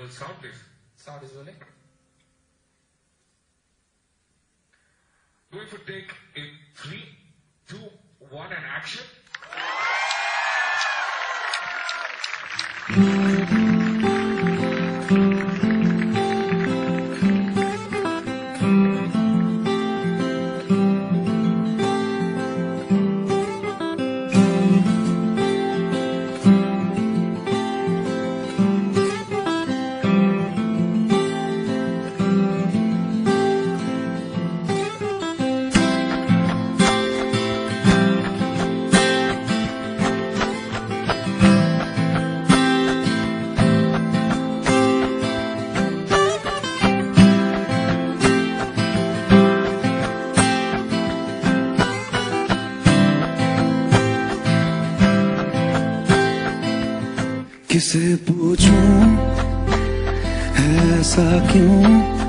sound please. Sound is rolling. Going for take in 3, 2, 1 and action. किसे पूछूं ऐसा क्यों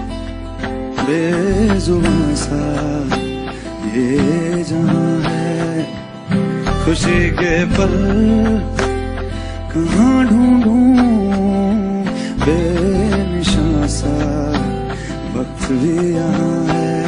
बेजुबां सा ये जहां है, खुशी के पल कहाँ ढूंढूं बेनिशां सा वक्त भी यहाँ है।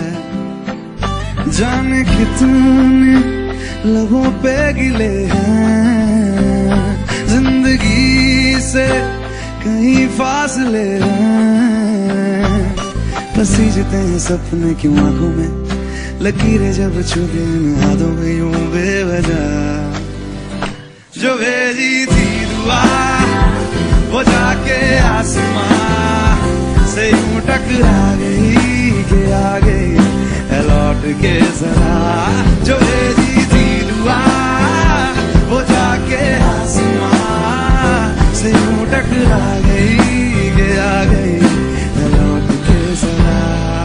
जाने कितने लबों पे गिले हैं, जिंदगी से कहीं फासले हैं, पसीजते हैं सपने क्यों आंखों में, लकीरें जब छुपे हाथों में यूं बेवजह। जो भेजी थी दुआ वो जाके आसमां से यूं टकरा गई कि आ गई है लौट के जरा। जो भेजी थी दुआ वो जाके आसमां से यूं टकरा गई कि आ गई है लौट के जरा।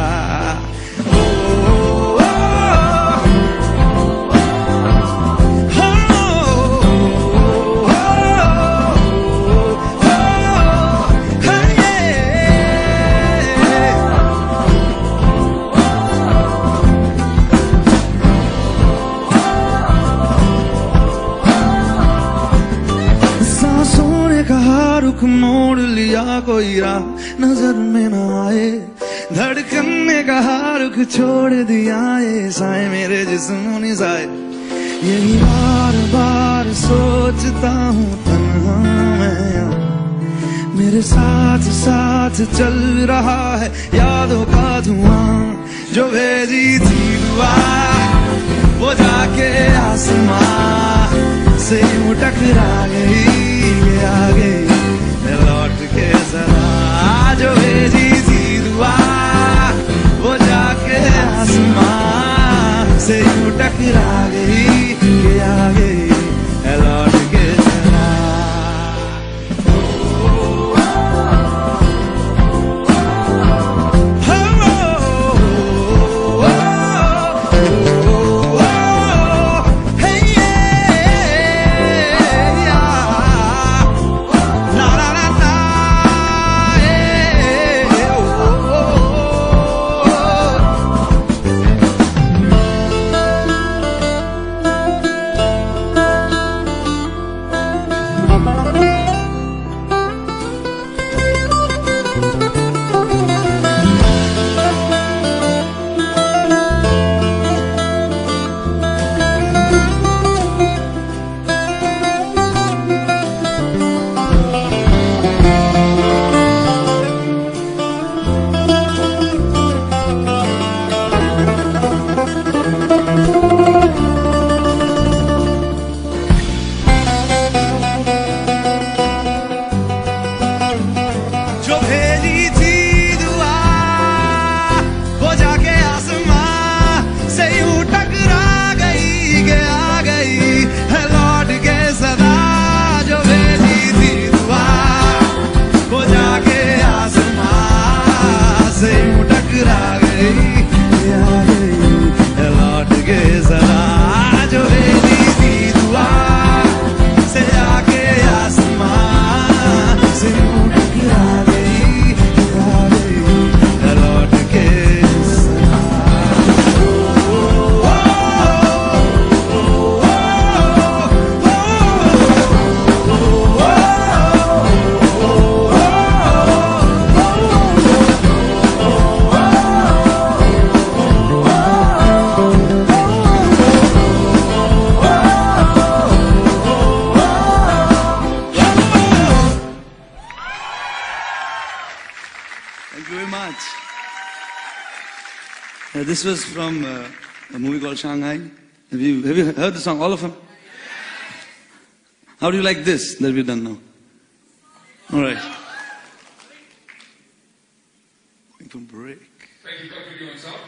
रुख मोड़ लिया कोई राह नजर में न आए, धड़कन ने कहा रुख छोड़ दिया ये साए मेरे जिस्म निसाए। यही बार बार सोचता हूँ तन्हा मैं, मेरे साथ साथ चल रहा है यादों का धुआं। जो भेजी थी दुआ वो जाके आसमां से यूं टकरा गई आ गई लौट के जरा। जो भेजी थी दुआ वो जाके आसमां से यूं टकरा गई कि आ गई लौट के जरा। much. This was from a movie called Shanghai. Have you heard the song, all of them? How do you like this that we've done now? All right. Going for break. Thank you, Dr. Doing so.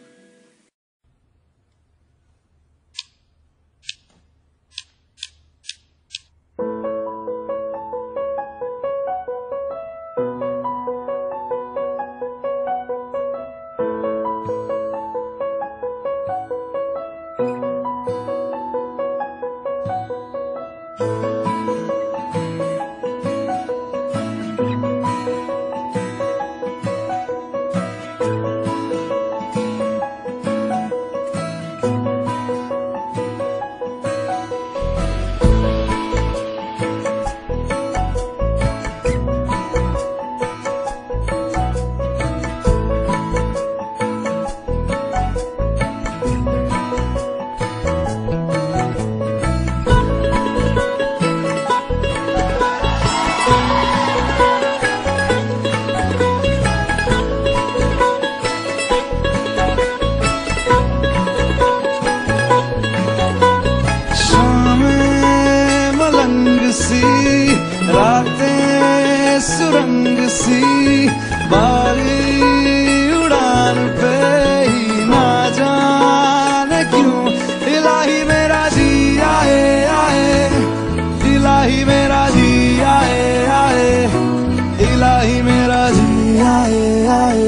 सुरंग सी बारी उड़ान पे ही ना जाने क्यों इलाही मेरा जी आए आए, इलाही मेरा जी आए आए, इलाही मेरा जी आए आए।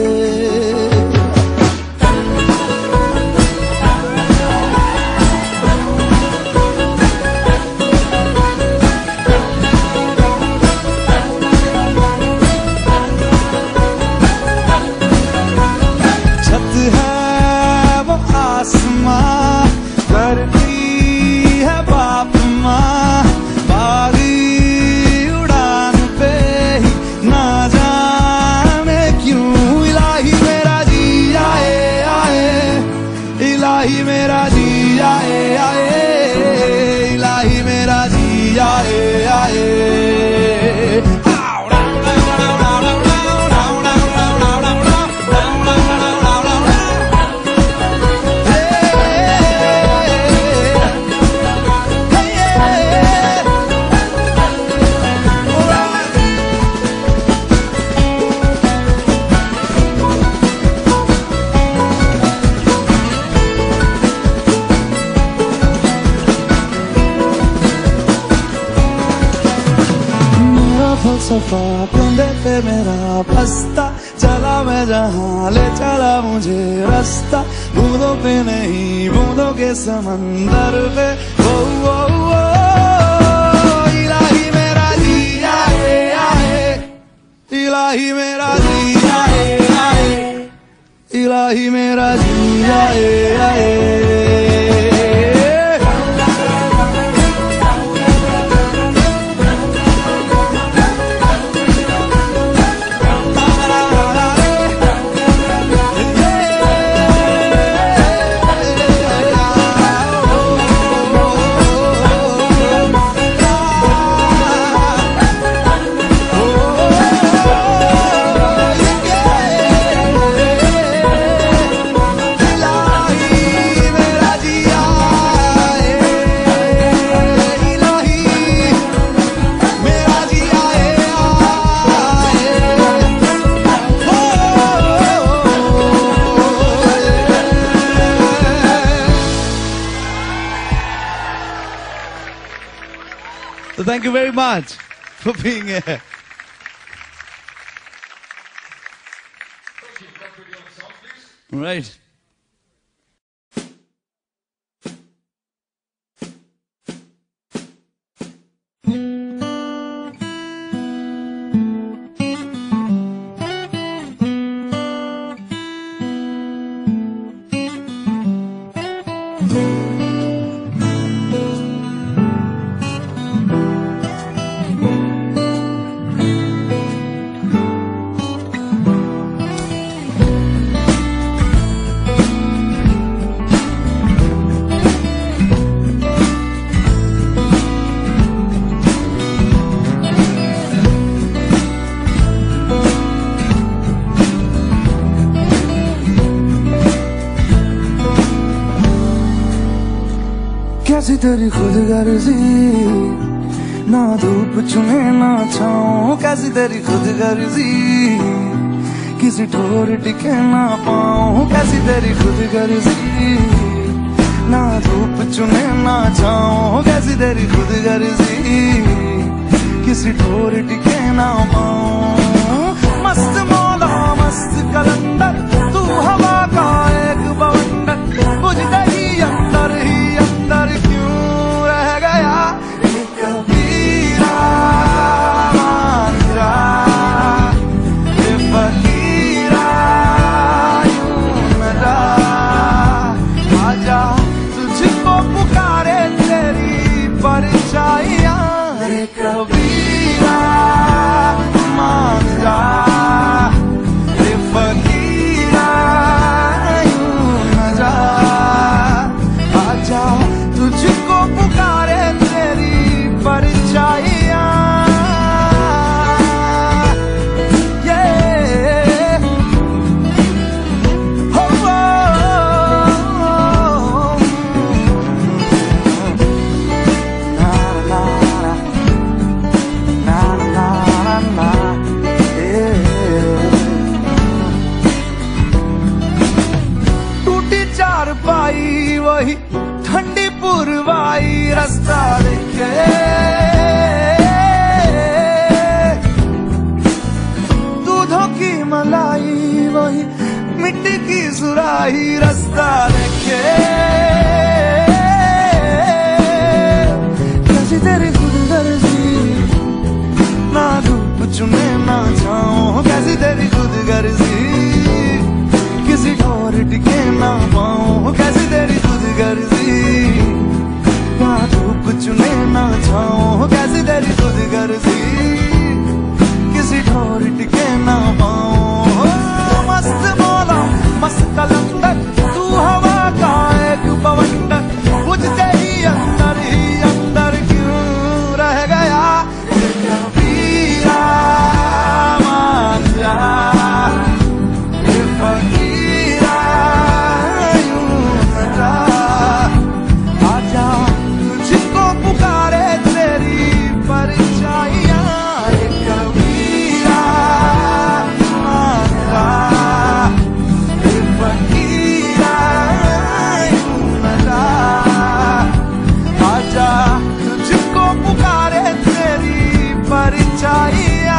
इलाही मेरा जी आए आए, इलाही मेरा जी आए आए। फलसफा कंधे पे मेरा बस्ता, चला मैं जहाँ ले चला मुझे रास्ता, बूंदों पे नहीं बूंदों के समंदर पे। ओ ओ ओ इलाही मेरा जी आए आए, इलाही मेरा जी आए आए, इलाही मेरा जी आए आए। So thank you very much for being here. Thank you, Dr. Doing so, please. All right. कैसी तेरी खुद गर्जी, ना धूप चुने ना छाऊं, कैसी तेरी खुद गर्जी, किसी ठोर टिके ना पाऊं, कैसी तेरी खुद गर्जी, ना धूप चुने ना छाऊं, कैसी तेरी खुद गर्जी, किसी ठोर टिके ना पाऊं। मस्त मौला मस्त कलंदर, तू हवा का एक बवंडर, बुझ गई अंदर ही अंदर क्यों रह गया ये कबीरा मांझा, ये फकीरा यूं न जा, आजा तुझको पुकारे तेरी परछाइयां, ये कबीरा मांझा, ये फकीरा यूं न जा, आजा तुझको पुकारे तेरी परछाइयां। पाई वही ठंडी पुरवाई रास्ता देखे, दूधों की मलाई वही मिट्टी की सुराही रास्ता देखे, कैसी तेरी खुद गर्जी, ना धूप चुने ना छाऊं, कैसी तेरी खुद गर्जी, किसी ठोर टिके ना पाऊं, कैसी तेरी खुद गर्जी, ना धूप चुने ना छाऊं, कैसी तेरी खुद गर्जी, किसी ठोर टिके ना पाऊं। मस्त मौला मस्त कलंदर, तू हवा का एक बवंडर, बुझते ही अंदर क्यों रह गया ये कबीरा मांझा, ये फकीरा यूं न जा, आजा तुझको पुकारे तेरी परछाइयां, ये कबीरा मांझा, ये फकीरा यूं न जा, आजा तुझको पुकारे तेरी परछाइयां।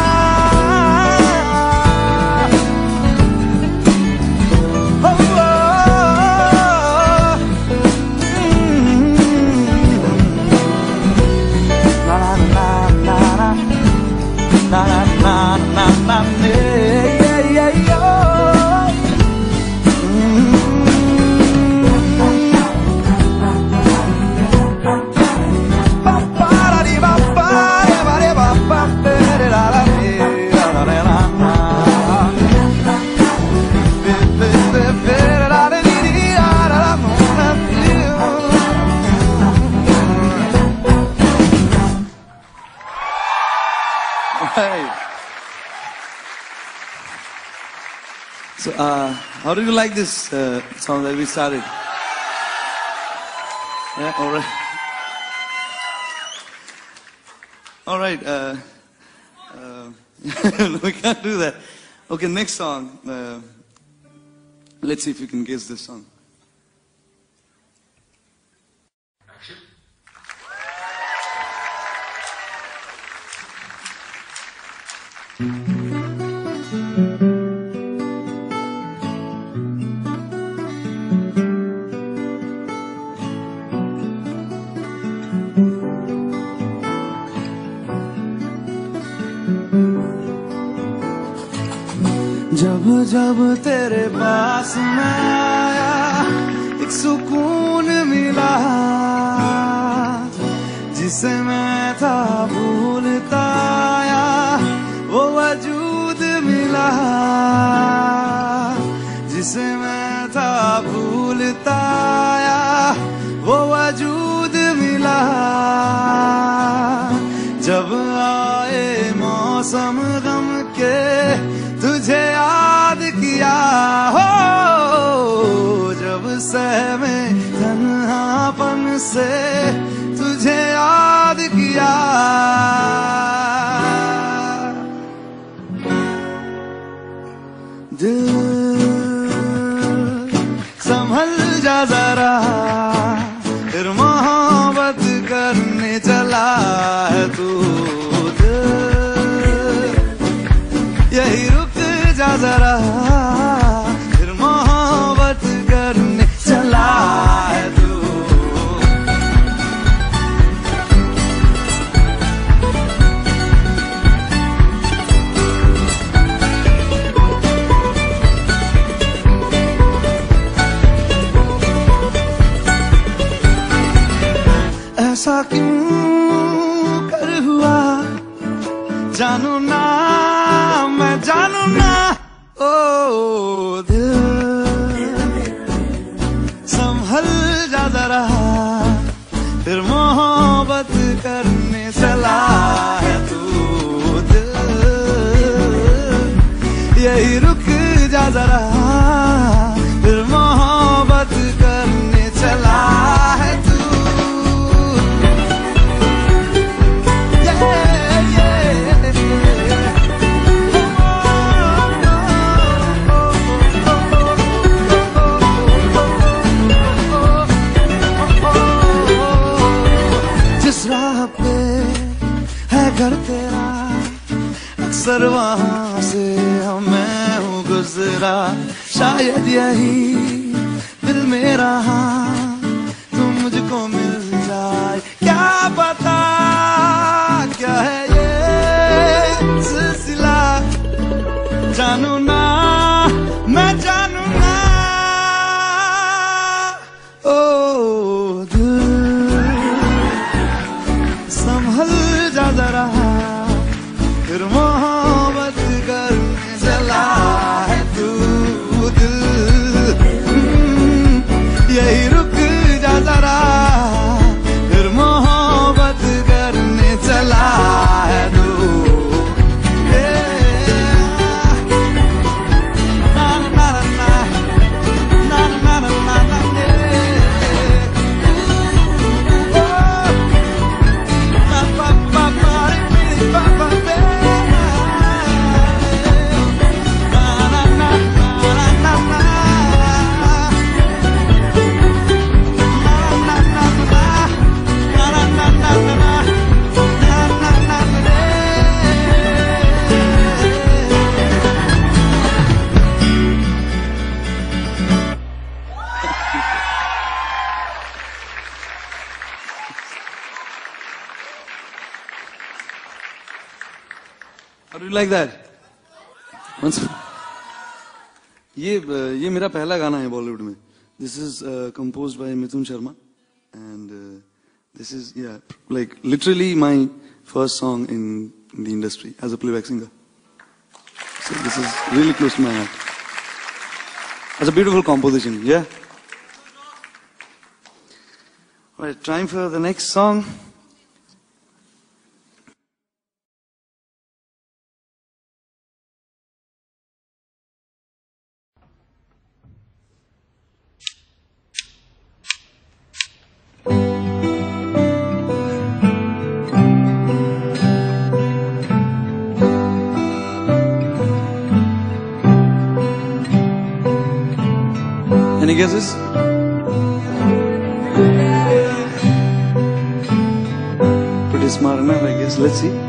Na na na na na yeah yeah yeah. Ba ba da di ba ba da ba ba da la la la la la la. So, how did you like this song that we started? Yeah, all right. All right. No, we can't do that. Okay, next song. Let's see if you can guess this song. जब जब तेरे पास मैं आया एक सुकून मिला, जिसे मैं था भूलता आया वो वजूद मिला, जिसे मैं था भूलता आया वो वजूद मिला। जब आए मौसम गम के तुझे याद किया हो, जब सहमे तन्हापन से तुझे याद किया, दिल संभल जा जरा, फिर मोहब्बत करने चला है तू, यही रुक जा जरा, फिर मोहब्बत करने चला है तू। ऐसा क्यों कर हुआ जानू ना, मैं जानू ना, ओ दिल संभल जा जरा, फिर मोहब्बत करने चला है तू, दिल यही रुक जा जरा, फिर मोहब्बत करने चला है तू। घर तेरा अक्सर वहां से मैं हूँ गुजरा, शायद यही दिल मेरा तू मुझको मिल जाए, क्या पता क्या है ये सिलसिला, जानू ना मैं जानू ना, ओ दिल संभल जा जरा, फिर मोहब्बत करने चला है तू, दिल यही रुक जा जरा, फिर मोहब्बत करने चला है तू। How do you like that? ये मेरा पहला गाना है बॉलीवुड में. This is composed by Mithun Sharma and this is like literally my first song in the industry as a playback singer. So this is really close to my heart. It's a beautiful composition, yeah. All right, time for the next song. Any guesses? Pretty smart enough, I guess. Let's see.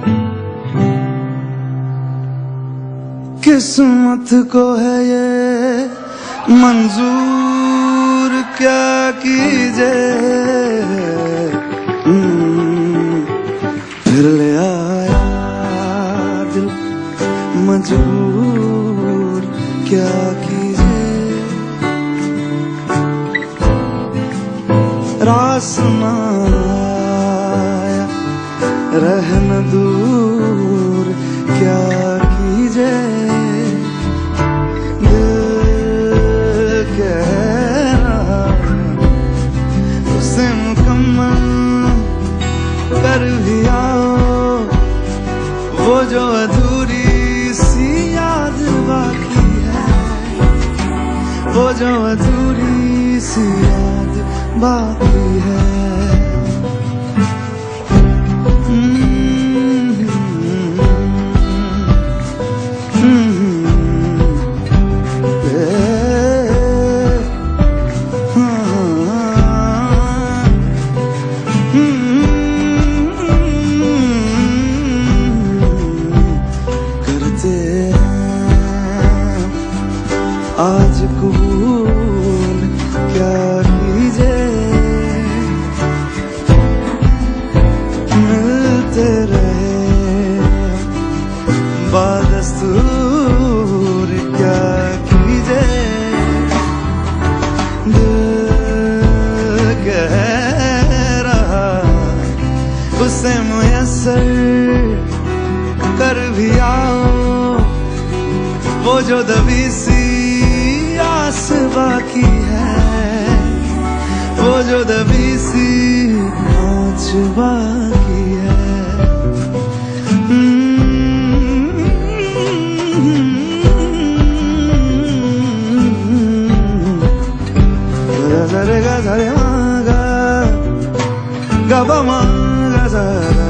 किस्मत को है ये मंजूर, क्या कीजिए, फिर ले आया दिल मजबूर, क्या कीजिए, रास ना आया रहना दूर, क्या कीजिए, दिल कह रहा उसे मुकम्मल कर भी आओ, वो जो अधूरी सी याद बाकी है, वो जो अधूरी सी याद बाकी है। आज कबूल क्या कीजिए, मिलते रहे बादस्तूर क्या कीजिए। दिल कह रहा उसे मुयस्सर कर भी आओ, वो जो दबी सी आस बाकी है, वो जो दबी सी आँच बाकी है। रे गा रे गा गा गा मा गा सा गा।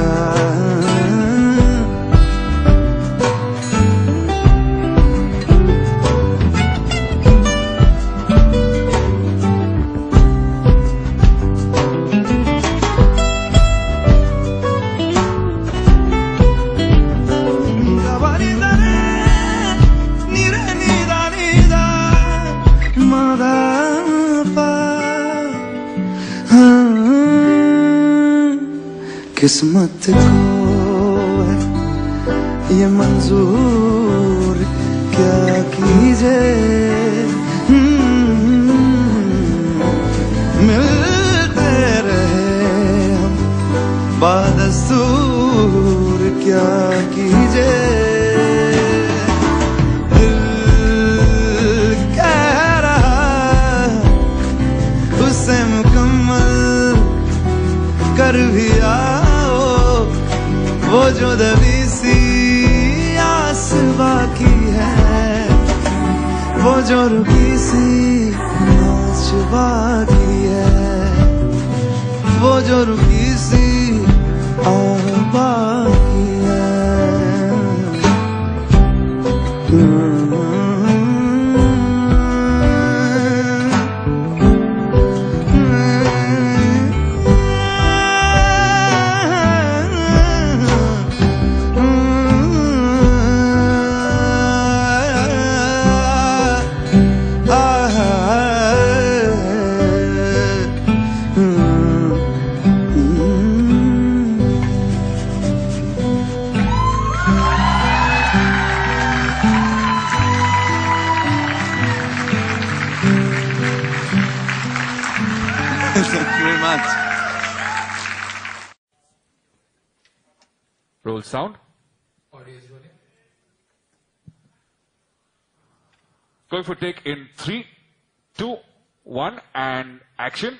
किस्मत को है ये मंजूर क्या कीजिए। मिलते रहे हम बादस्तूर क्या कीजिए। दिल कह रहा उसे मुकम्मल कर भी वो जो दबी सी आस बाकी है, वो जो रुकी सी आँच बाकी है, वो जो रुकी सी आह बाकी है। Thank you very much. Roll sound. Going for take in 3, 2, 1, and action.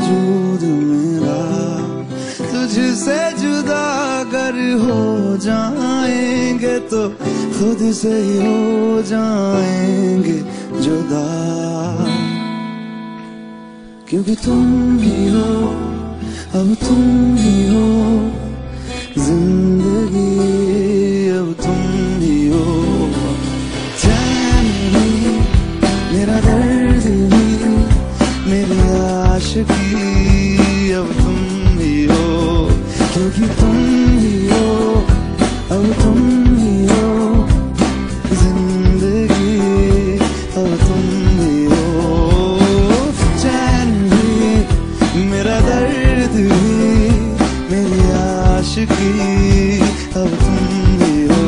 वजूद मेरा तुझसे जुदा अगर हो जाएंगे तो खुद से ही हो जाएंगे जुदा, क्योंकि तुम ही हो, अब तुम ही हो जिंदगी, अब तुम ही हो चैन भी, मेरा दर्द भी, मेरी आशिकी, अब तुम ही हो, क्योंकि तुम ही हो, अब तुम ही हो जिंदगी, अब तुम ही हो चैन भी, मेरा दर्द भी, मेरी आशिकी, अब तुम ही हो।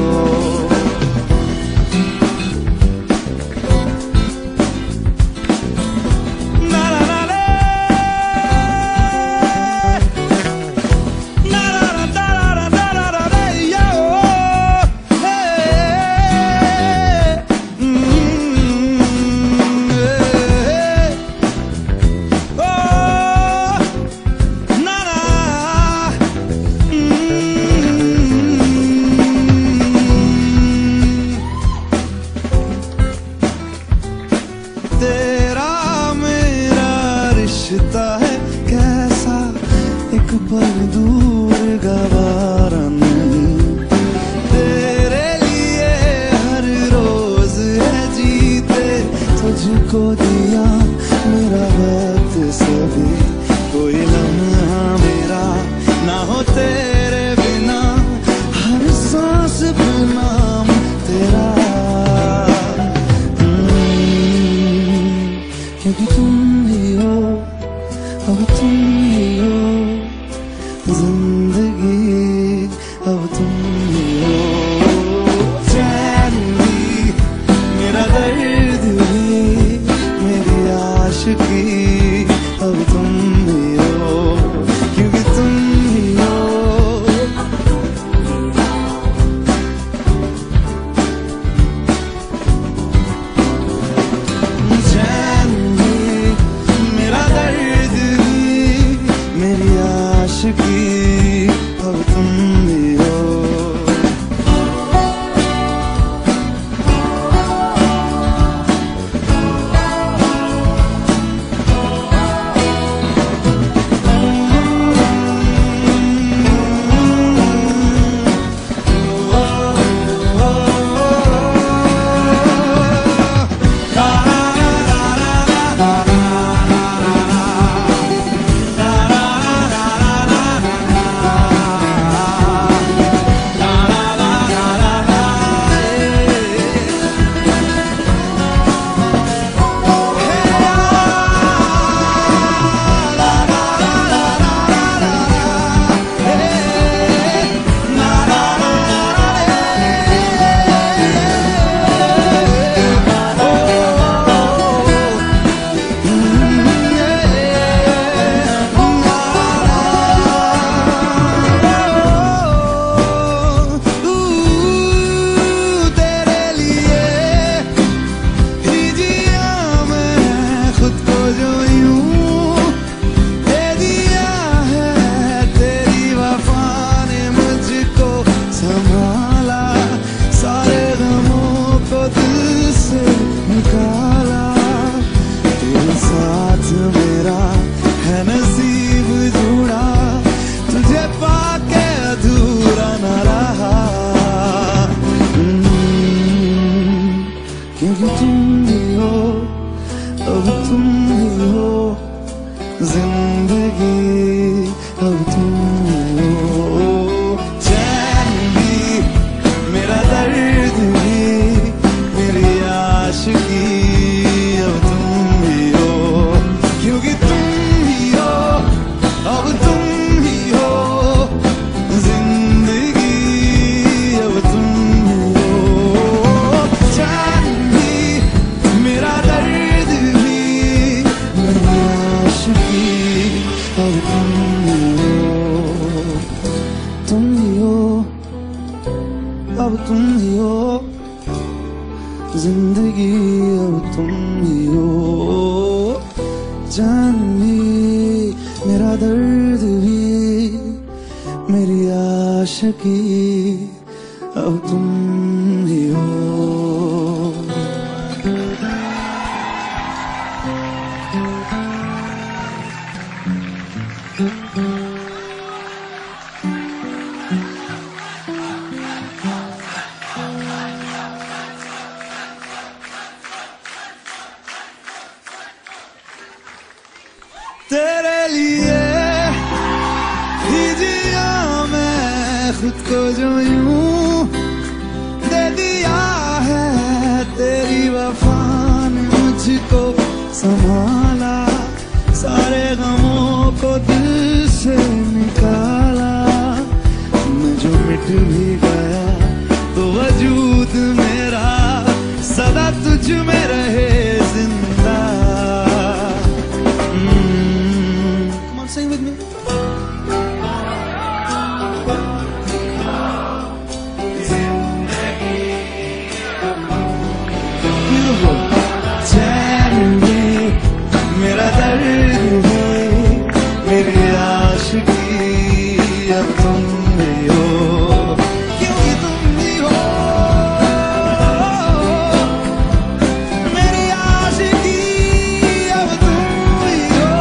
तेरा मेरा रिश्ता है कैसा, एक पल दूर गवारा नहीं, तेरे लिए हर रोज है जीते, तुझको दिया मेरा वक्त सभी, कोई लम्हा मेरा ना हो तेरे बिना, हर सांस पे नाम तेरा, क्योंकि तुम ही हो, अब तुम ही हो जिंदगी, अब तुम ही हो चैन भी, मेरा दर्द भी, मेरी आशिकी, अब तुम ही हो, क्योंकि तुम ही हो। चैन भी, मेरा दर्द भी, मेरी आशिकी, अब तुम ही हो। क्योंकि तुम ही हो, अब तुम ही हो जिंदगी, अब तुम ही हो चैन भी, मेरा दर्द भी, मेरी आशिकी, अब तुम ही हो, क्योंकि तुम ही हो, अब तुम ही हो जिंदगी, अब तुम ही हो चैन भी, मेरा दर्द भी, मेरी आशिकी, अब तुम ही हो, अब तुम ही हो जिंदगी, अब तुम ही हो जान भी, दर्द भी मेरी आशिकी अब तुम ही हो। तेरे लिए ही जिया मैं खुद को जो यूं दे दिया है, तेरी वफा ने मुझको संभाला, सारे गमों को दिल से निकाला। मैं जो मिट भी गया तो वजूद मेरा सदा तुझ में रहे जिंदा। Sing with me. Beautiful. चैन भी मेरा दर्द भी मेरी आशिकी अब तुम ही हो, क्योंकि तुम ही हो मेरी आशिकी अब तुम ही हो।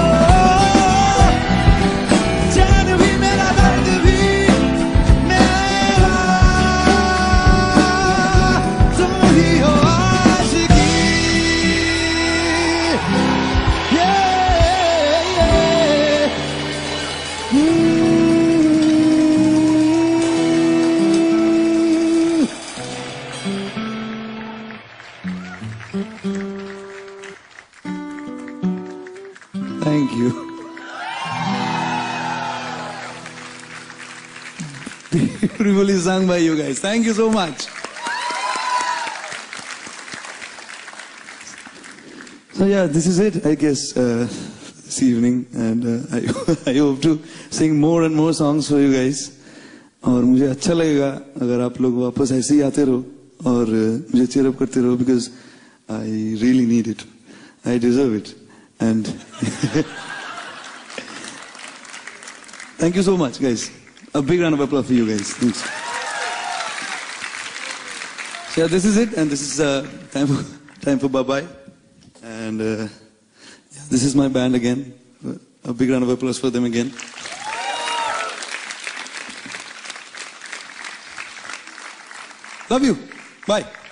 Thank you. Beautifully sung by you guys. Thank you so much. So yeah, this is it, I guess, this evening, and I hope to sing more and more songs for you guys. और मुझे अच्छा लगेगा अगर आप लोग वापस ऐसे ही आते रहो और मुझे cheer up करते रहो, because I really need it. I deserve it. And thank you so much, guys. A big round of applause for you guys. Thanks. So yeah, this is it, and this is time for bye-bye. And yeah, this is my band again. A big round of applause for them again. Love you. Bye.